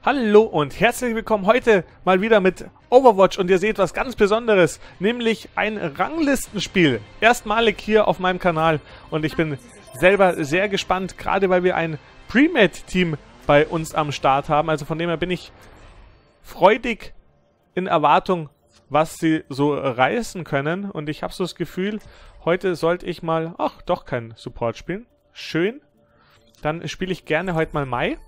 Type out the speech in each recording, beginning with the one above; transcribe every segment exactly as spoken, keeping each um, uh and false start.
Hallo und herzlich willkommen heute mal wieder mit Overwatch und ihr seht was ganz Besonderes, nämlich ein Ranglistenspiel. Erstmalig hier auf meinem Kanal und ich bin selber sehr gespannt, gerade weil wir ein Premade-Team bei uns am Start haben. Also von dem her bin ich freudig in Erwartung, was sie so reißen können. Und ich habe so das Gefühl, heute sollte ich mal, ach doch, kein Support spielen. Schön. Dann spiele ich gerne heute mal Mai.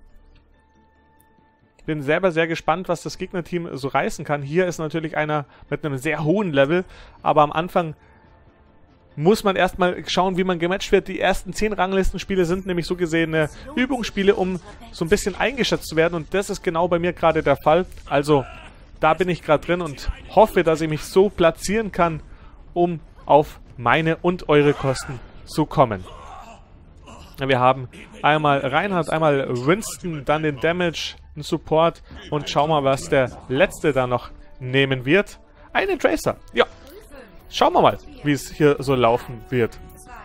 Bin selber sehr gespannt, was das Gegnerteam so reißen kann. Hier ist natürlich einer mit einem sehr hohen Level, aber am Anfang muss man erstmal schauen, wie man gematcht wird. Die ersten zehn Ranglistenspiele sind nämlich so gesehene Übungsspiele, um so ein bisschen eingeschätzt zu werden und das ist genau bei mir gerade der Fall. Also da bin ich gerade drin und hoffe, dass ich mich so platzieren kann, um auf meine und eure Kosten zu kommen. Wir haben einmal Reinhardt, einmal Winston, dann den Damage, einen Support und schauen wir mal, was der letzte da noch nehmen wird. Einen Tracer. Ja. Schauen wir mal, wie es hier so laufen wird.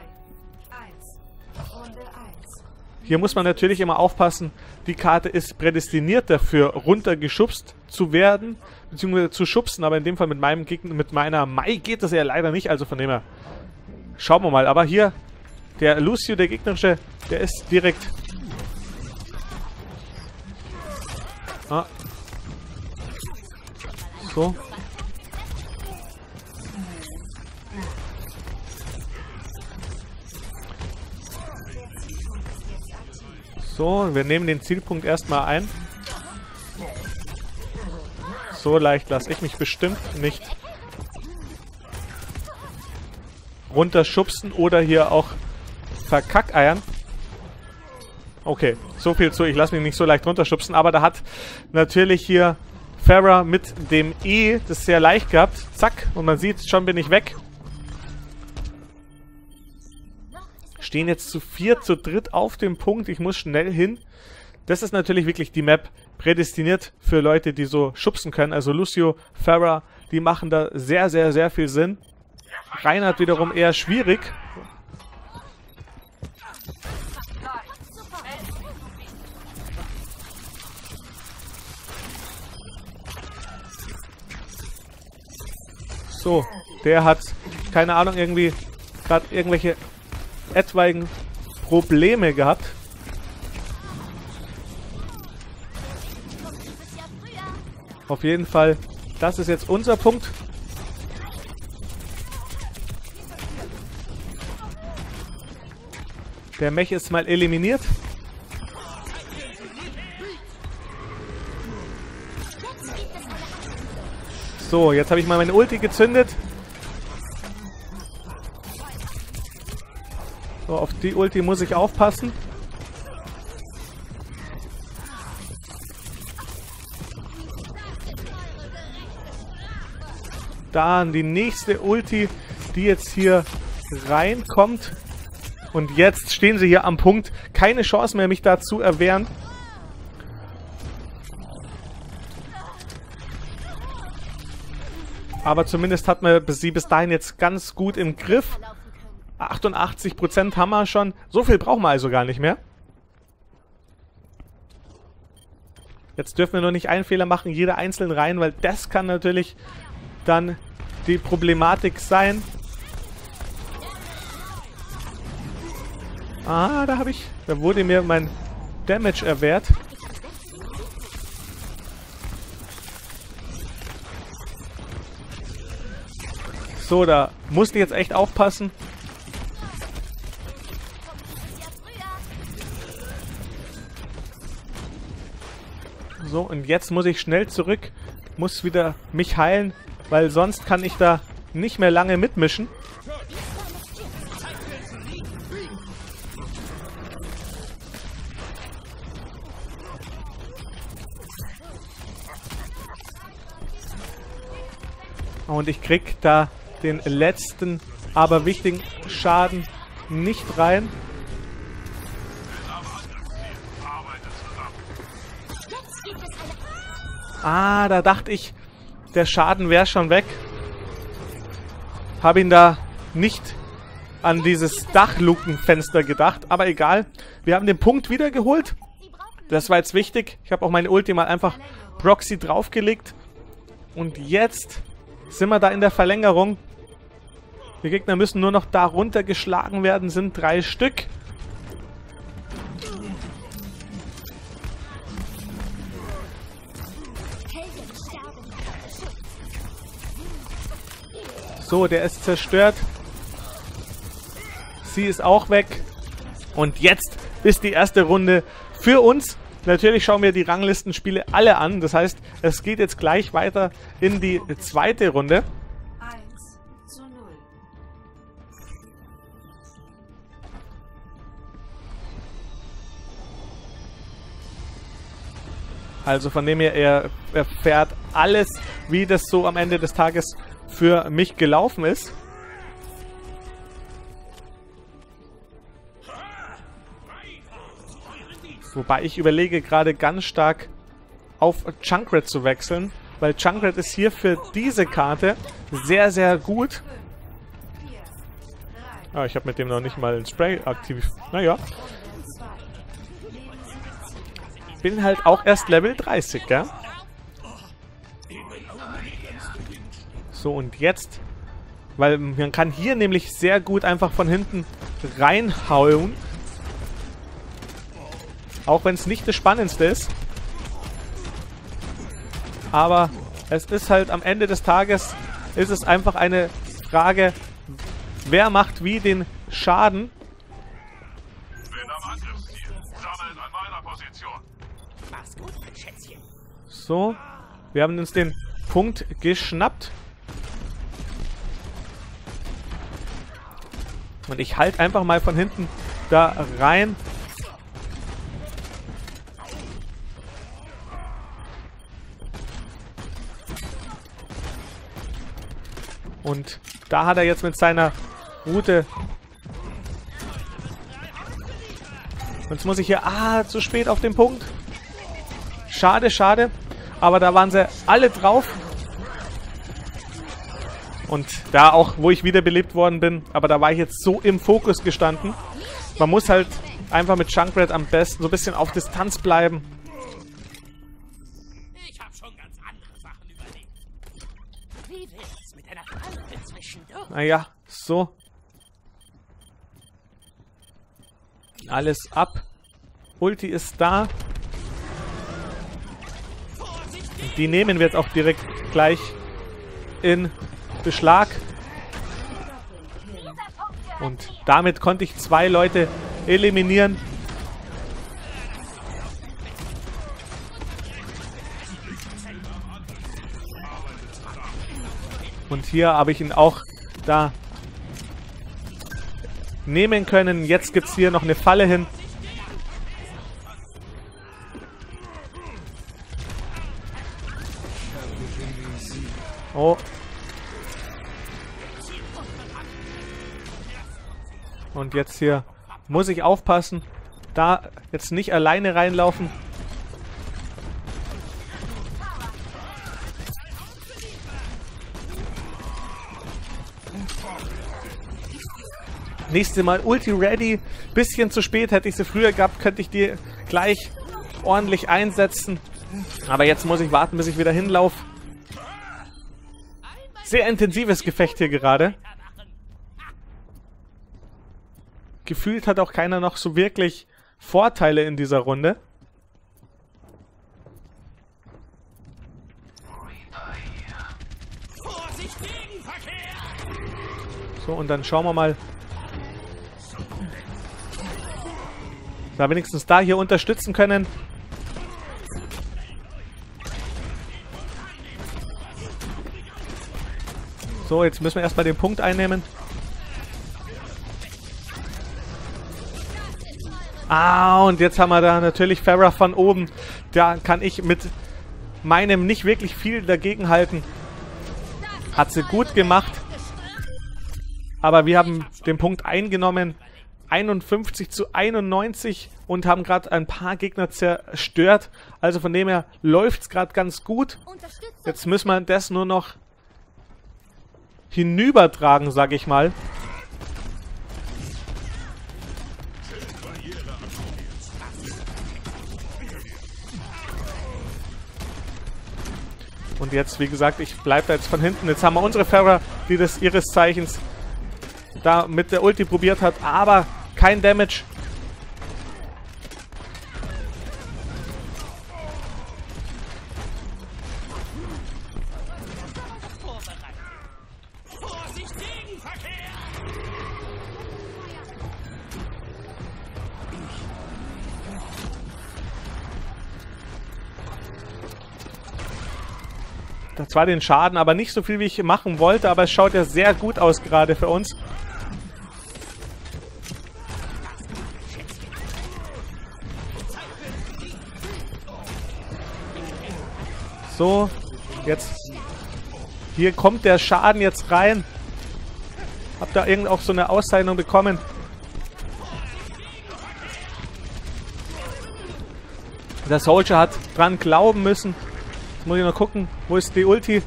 Hier muss man natürlich immer aufpassen, die Karte ist prädestiniert dafür, runtergeschubst zu werden, beziehungsweise zu schubsen, aber in dem Fall mit meinem Gegner, mit meiner Mai geht das ja leider nicht, also von dem her schauen wir mal. Aber hier, der Lucio, der gegnerische, der ist direkt... Ah. So. So, wir nehmen den Zielpunkt erstmal ein. So leicht lasse ich mich bestimmt nicht runterschubsen oder hier auch verkackeiern. Okay, so viel zu, ich lasse mich nicht so leicht runterschubsen, aber da hat natürlich hier Pharah mit dem E das sehr leicht gehabt. Zack, und man sieht, schon bin ich weg. Stehen jetzt zu vier, zu dritt auf dem Punkt. Ich muss schnell hin. Das ist natürlich wirklich die Map prädestiniert für Leute, die so schubsen können. Also Lucio, Pharah, die machen da sehr, sehr, sehr viel Sinn. Reinhardt wiederum eher schwierig. So, der hat, keine Ahnung, irgendwie gerade irgendwelche etwaigen Probleme gehabt. Auf jeden Fall, das ist jetzt unser Punkt. Der Mech ist mal eliminiert. So, jetzt habe ich mal meine Ulti gezündet. So, auf die Ulti muss ich aufpassen. Dann die nächste Ulti, die jetzt hier reinkommt. Und jetzt stehen sie hier am Punkt. Keine Chance mehr, mich da zu erwehren. Aber zumindest hat man sie bis dahin jetzt ganz gut im Griff. achtundachtzig Prozent haben wir schon. So viel brauchen wir also gar nicht mehr. Jetzt dürfen wir nur nicht einen Fehler machen, jeder einzeln rein, weil das kann natürlich dann die Problematik sein. Ah, da habe ich... Da wurde mir mein Damage erwehrt. So, da musste ich jetzt echt aufpassen. So, und jetzt muss ich schnell zurück. Muss wieder mich heilen, weil sonst kann ich da nicht mehr lange mitmischen. Und ich krieg da den letzten, aber wichtigen Schaden nicht rein. Ah, da dachte ich, der Schaden wäre schon weg. Habe ihn da nicht an dieses Dachlukenfenster gedacht, aber egal. Wir haben den Punkt wiedergeholt. Das war jetzt wichtig. Ich habe auch meine Ulti mal einfach Proxy draufgelegt. Und jetzt sind wir da in der Verlängerung. Die Gegner müssen nur noch da runtergeschlagen werden. Sind drei Stück. So, der ist zerstört. Sie ist auch weg. Und jetzt ist die erste Runde für uns. Natürlich schauen wir die Ranglistenspiele alle an. Das heißt, es geht jetzt gleich weiter in die zweite Runde. eins zu null. Also von dem her, er erfährt alles, wie das so am Ende des Tages für mich gelaufen ist. Wobei ich überlege gerade ganz stark auf Junkrat zu wechseln, weil Junkrat ist hier für diese Karte sehr, sehr gut. Ah, ich habe mit dem noch nicht mal ein Spray aktiv. Naja. Bin halt auch erst Level dreißig, gell? So, und jetzt, weil man kann hier nämlich sehr gut einfach von hinten reinhauen. Auch wenn es nicht das Spannendste ist. Aber es ist halt am Ende des Tages, ist es einfach eine Frage, wer macht wie den Schaden. So, wir haben uns den Punkt geschnappt. Und ich halte einfach mal von hinten da rein. Und da hat er jetzt mit seiner Route... Jetzt muss ich hier... Ah, zu spät auf den Punkt. Schade, schade. Aber da waren sie alle drauf. Und da auch, wo ich wiederbelebt worden bin. Aber da war ich jetzt so im Fokus gestanden. Man muss halt einfach mit Junkrat am besten so ein bisschen auf Distanz bleiben. Ich hab schon ganz andere Sachen überlegt. Wie wär's mit einer Falte zwischendurch? Naja, so. Alles ab. Ulti ist da. Die nehmen wir jetzt auch direkt gleich in Beschlag. Und damit konnte ich zwei Leute eliminieren. Und hier habe ich ihn auch da nehmen können. Jetzt gibt es hier noch eine Falle hin. Oh. Und jetzt hier muss ich aufpassen, da jetzt nicht alleine reinlaufen. Nächstes Mal Ulti ready. Bisschen zu spät, hätte ich sie früher gehabt, könnte ich die gleich ordentlich einsetzen. Aber jetzt muss ich warten, bis ich wieder hinlaufe. Sehr intensives Gefecht hier gerade. Gefühlt hat auch keiner noch so wirklich Vorteile in dieser Runde. So, und dann schauen wir mal. Da wenigstens da hier unterstützen können. So, jetzt müssen wir erstmal den Punkt einnehmen. Ah, und jetzt haben wir da natürlich Pharah von oben. Da kann ich mit meinem nicht wirklich viel dagegen halten. Hat sie gut gemacht. Aber wir haben den Punkt eingenommen. einundfünfzig zu einundneunzig und haben gerade ein paar Gegner zerstört. Also von dem her läuft es gerade ganz gut. Jetzt müssen wir das nur noch hinübertragen, sage ich mal. Und jetzt, wie gesagt, ich bleibe da jetzt von hinten. Jetzt haben wir unsere Pharah, die das ihres Zeichens da mit der Ulti probiert hat, aber kein Damage. Das war den Schaden, aber nicht so viel, wie ich machen wollte. Aber es schaut ja sehr gut aus gerade für uns. So, jetzt. Hier kommt der Schaden jetzt rein. Hab da irgend auch so eine Auszeichnung bekommen. Der Soldier hat dran glauben müssen. Jetzt muss ich noch gucken, wo ist die Ulti?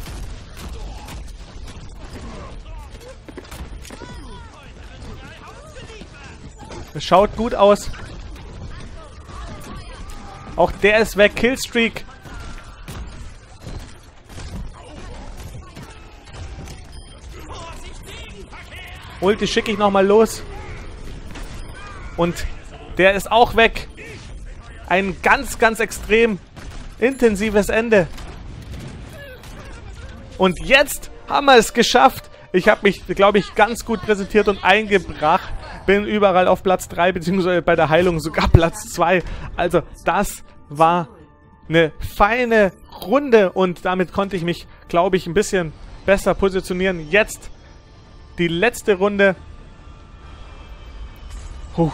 Es schaut gut aus. Auch der ist weg. Killstreak. Ulti schicke ich nochmal los. Und der ist auch weg. Ein ganz, ganz extrem intensives Ende. Und jetzt haben wir es geschafft. Ich habe mich, glaube ich, ganz gut präsentiert und eingebracht. Bin überall auf Platz drei, beziehungsweise bei der Heilung sogar Platz zwei. Also das war eine feine Runde und damit konnte ich mich, glaube ich, ein bisschen besser positionieren. Jetzt die letzte Runde. Puh.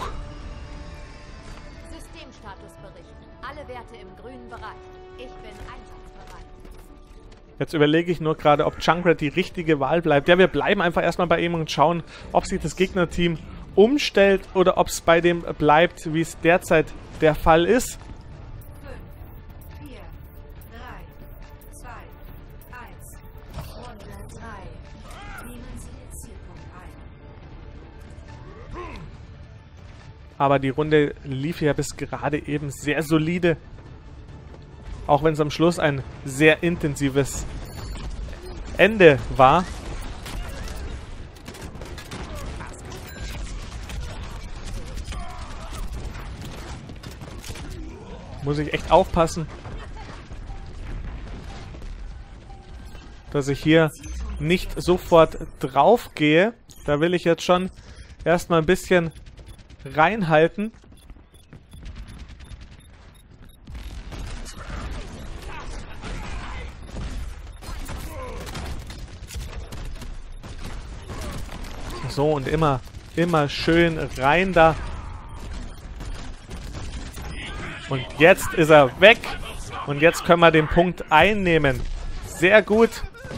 Systemstatusbericht. Alle Werte im grünen Bereich. Ich bin einsatzbereit. Jetzt überlege ich nur gerade, ob Junkrat die richtige Wahl bleibt. Ja, wir bleiben einfach erstmal bei ihm und schauen, ob sich das Gegnerteam umstellt oder ob es bei dem bleibt, wie es derzeit der Fall ist. fünf, vier, drei, zwei, eins. Runde drei. Nehmen Sie den Zielpunkt ein. Aber die Runde lief ja bis gerade eben sehr solide. Auch wenn es am Schluss ein sehr intensives Ende war. Muss ich echt aufpassen, dass ich hier nicht sofort drauf gehe. Da will ich jetzt schon erstmal ein bisschen reinhalten. So, und immer, immer schön rein da. Und jetzt ist er weg. Und jetzt können wir den Punkt einnehmen. Sehr gut.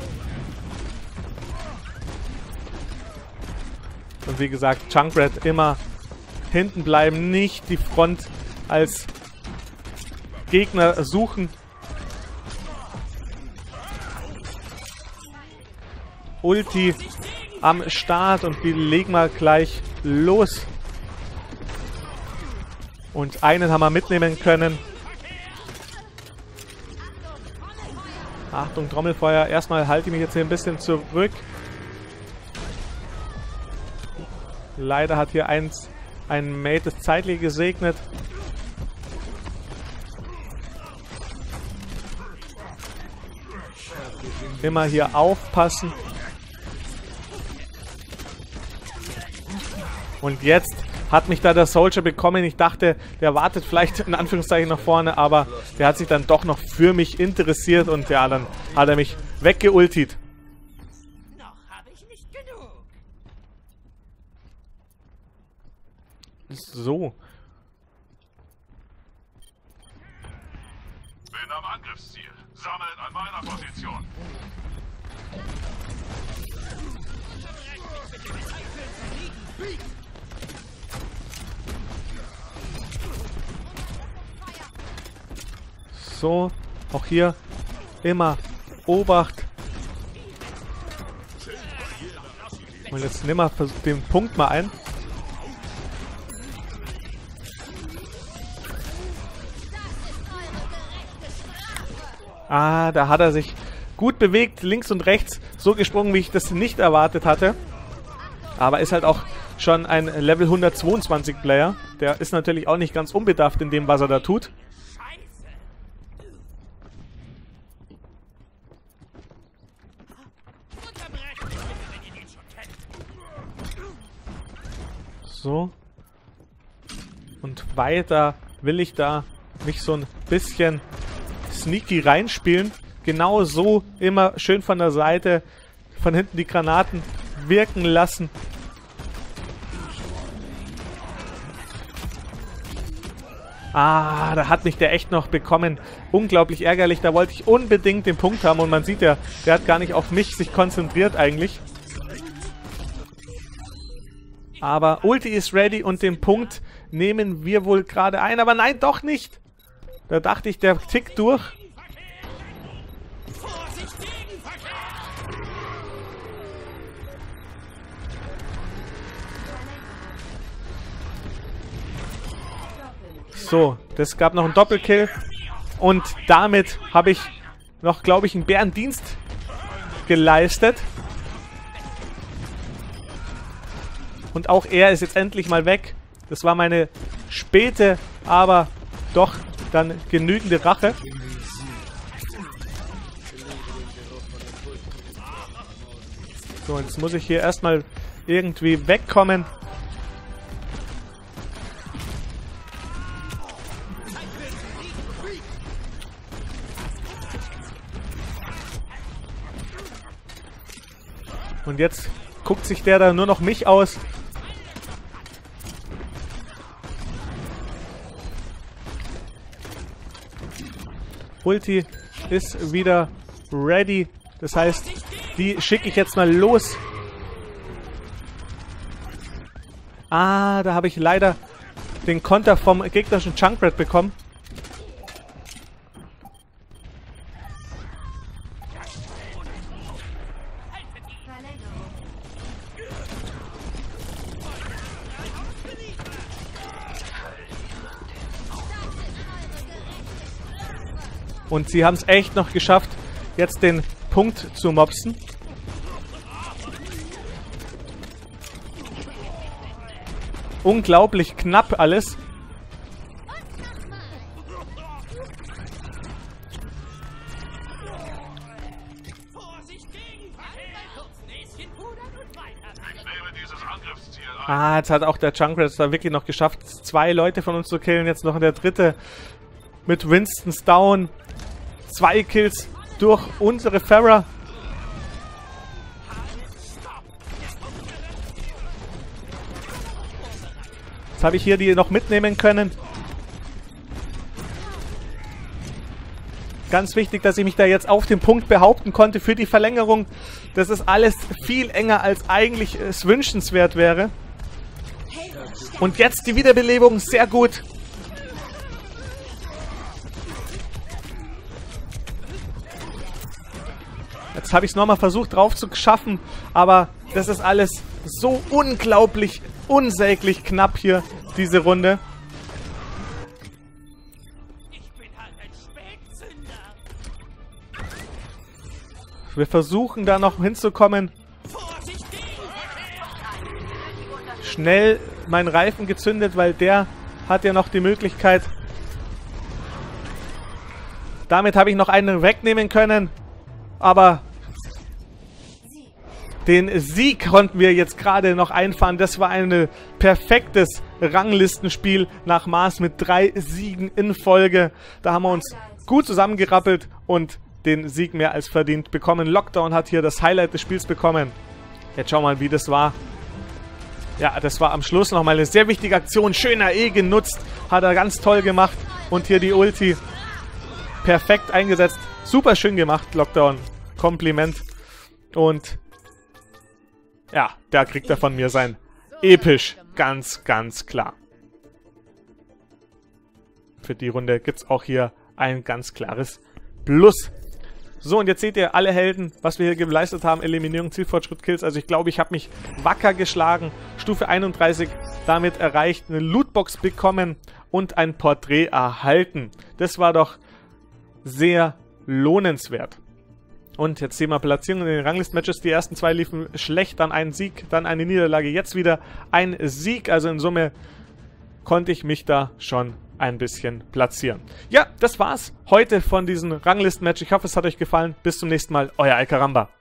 Und wie gesagt, Junkrat immer hinten bleiben, nicht die Front als Gegner suchen. Ulti am Start und wir legen mal gleich los. Und einen haben wir mitnehmen können. Achtung, Trommelfeuer. Erstmal halte ich mich jetzt hier ein bisschen zurück. Leider hat hier eins, ein Mate das zeitlich gesegnet. Immer hier aufpassen. Und jetzt hat mich da der Soldier bekommen. Ich dachte, der wartet vielleicht in Anführungszeichen nach vorne, aber der hat sich dann doch noch für mich interessiert und ja, dann hat er mich weggeultit. Noch habe ich nicht genug. So. Bin am Angriffsziel. Sammelt an meiner Position. So, auch hier immer Obacht. Und jetzt nimm mal den Punkt mal ein. Ah, da hat er sich gut bewegt, links und rechts, so gesprungen, wie ich das nicht erwartet hatte. Aber ist halt auch schon ein Level hundertzweiundzwanzig Player. Der ist natürlich auch nicht ganz unbedarft in dem, was er da tut. So. Und weiter will ich da mich so ein bisschen sneaky reinspielen. Genau so immer schön von der Seite, von hinten die Granaten wirken lassen. Ah, da hat mich der echt noch bekommen. Unglaublich ärgerlich. Da wollte ich unbedingt den Punkt haben. Und man sieht ja, der hat gar nicht auf mich sich konzentriert eigentlich. Aber Ulti ist ready und den Punkt nehmen wir wohl gerade ein. Aber nein, doch nicht. Da dachte ich, der tickt durch. So, das gab noch einen Doppelkill. Und damit habe ich noch, glaube ich, einen Bärendienst geleistet. Und auch er ist jetzt endlich mal weg. Das war meine späte, aber doch dann genügende Rache. So, jetzt muss ich hier erstmal irgendwie wegkommen. Und jetzt guckt sich der da nur noch mich aus. Ulti ist wieder ready. Das heißt, die schicke ich jetzt mal los. Ah, da habe ich leider den Konter vom gegnerischen Junkrat bekommen. Und sie haben es echt noch geschafft, jetzt den Punkt zu mopsen. Unglaublich knapp alles. Ah, jetzt hat auch der Junkrat da wirklich noch geschafft, zwei Leute von uns zu killen. Jetzt noch der dritte mit Winston's down. Zwei Kills durch unsere Pharah. Jetzt habe ich hier die noch mitnehmen können. Ganz wichtig, dass ich mich da jetzt auf den Punkt behaupten konnte für die Verlängerung. Das ist alles viel enger, als eigentlich es wünschenswert wäre. Und jetzt die Wiederbelebung, sehr gut. Jetzt habe ich es nochmal versucht drauf zu schaffen, aber das ist alles so unglaublich, unsäglich knapp hier, diese Runde. Wir versuchen da noch hinzukommen. Schnell meinen Reifen gezündet, weil der hat ja noch die Möglichkeit. Damit habe ich noch einen wegnehmen können. Aber den Sieg konnten wir jetzt gerade noch einfahren. Das war ein perfektes Ranglistenspiel nach Mars mit drei Siegen in Folge. Da haben wir uns gut zusammengerappelt und den Sieg mehr als verdient bekommen. Lockdown hat hier das Highlight des Spiels bekommen. Jetzt schauen wir mal, wie das war. Ja, das war am Schluss nochmal eine sehr wichtige Aktion. Schöner E genutzt. Hat er ganz toll gemacht. Und hier die Ulti. Perfekt eingesetzt. Super schön gemacht, Lockdown. Kompliment. Und ja, da kriegt er von mir sein episch. Ganz, ganz klar. Für die Runde gibt es auch hier ein ganz klares Plus. So, und jetzt seht ihr alle Helden, was wir hier geleistet haben. Eliminierung, Zielfortschritt, Kills. Also ich glaube, ich habe mich wacker geschlagen. Stufe einunddreißig damit erreicht. Eine Lootbox bekommen und ein Porträt erhalten. Das war doch sehr lohnenswert. Und jetzt sehen wir Platzierungen in den Ranglist-Matches. Die ersten zwei liefen schlecht, dann ein Sieg, dann eine Niederlage, jetzt wieder ein Sieg. Also in Summe konnte ich mich da schon ein bisschen platzieren. Ja, das war's heute von diesem Ranglist-Match. Ich hoffe, es hat euch gefallen. Bis zum nächsten Mal, euer Alcaramba.